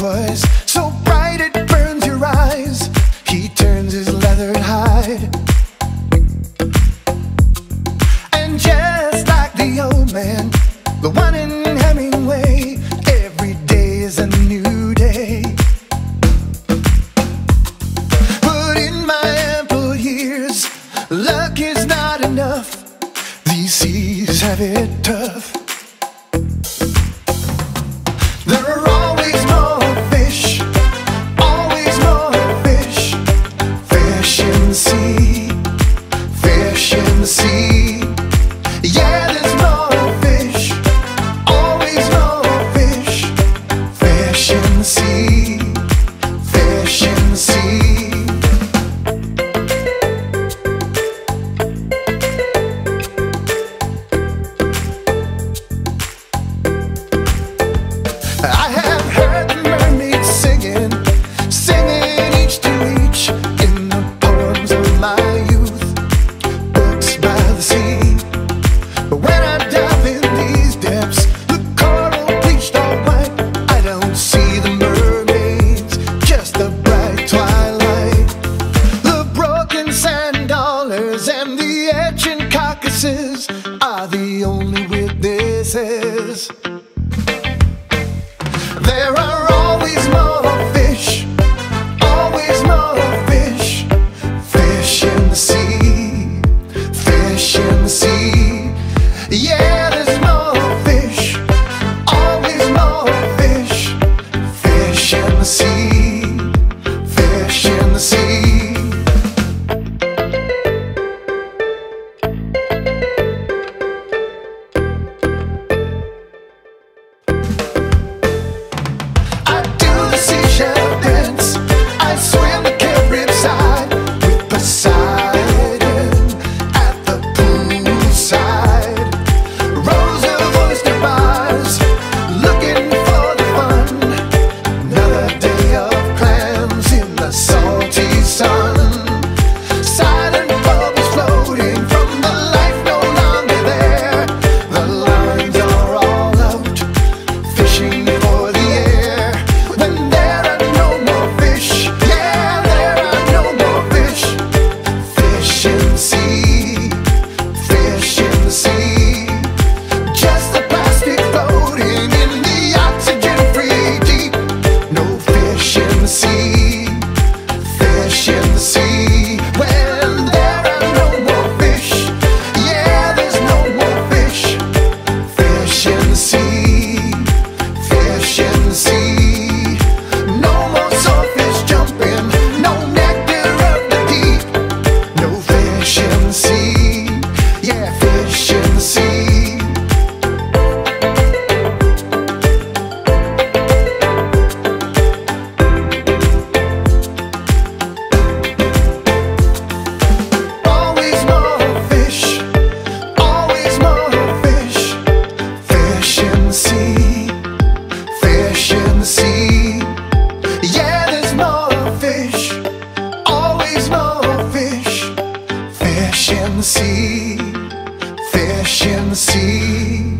voice so bright it burns your eyes. He turns his leathered hide, and just like the old man, the one in Hemingway, every day is a new day. But in my ample years, luck is not enough. These seas have it tough. There are always more fish, always more fish. Fish in the sea, fish in the sea. Yeah, there's more fish, always more fish. Fish in the sea, fish in the sea. I have heard the mermaids singing, singing each to each in the poems of my youth, books by the sea. But when I dive in these depths, the coral bleached all white, I don't see the mermaids, just the bright twilight. The broken sand dollars and the etching carcasses are the only witnesses. There are always more fish, always more fish. Fish in the sea, fish in the sea. Yeah, there's more fish, always more fish. Fish in the sea, fish in the sea. Seashell dance, I swim the Caribbean side with Poseidon at the poolside. Rows of oyster bars, looking for the fun. Another day of clams in the salty sun. Silent bubbles floating from the life no longer there. The lines are all out, fishing for the air. When there are no more fish, yeah, there are no more fish. Fish in the sea, fish in the sea. Just the plastic floating in the oxygen-free deep. No fish in the sea, fish in the sea. When there are no more fish, yeah, there's no more fish. Fish in the sea, fish in the sea. No more swordfish jumping, no nectar of the deep. No fish in the sea, yeah, fish in the sea. Always more fish, always more fish. Fish in the sea, fish in the sea. Yeah, there's more fish, always more fish. Fish in the sea, fish in the sea.